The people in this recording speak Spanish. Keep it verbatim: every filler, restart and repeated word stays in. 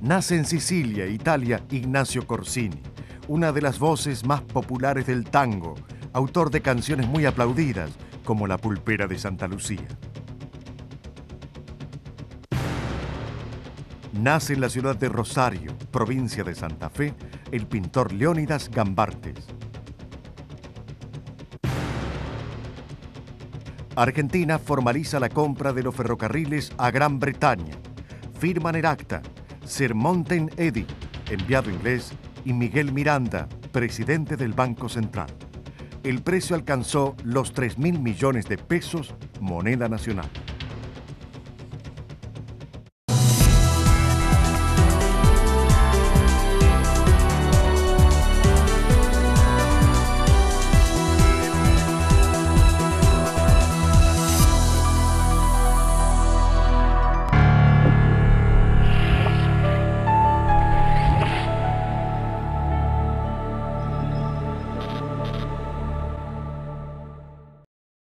Nace en Sicilia, Italia, Ignacio Corsini, una de las voces más populares del tango, autor de canciones muy aplaudidas, como La Pulpera de Santa Lucía. Nace en la ciudad de Rosario, provincia de Santa Fe, el pintor Leónidas Gambartes. Argentina formaliza la compra de los ferrocarriles a Gran Bretaña. Firman el acta Sir Mountain Eddy, enviado inglés, y Miguel Miranda, presidente del Banco Central. El precio alcanzó los tres mil millones de pesos, moneda nacional.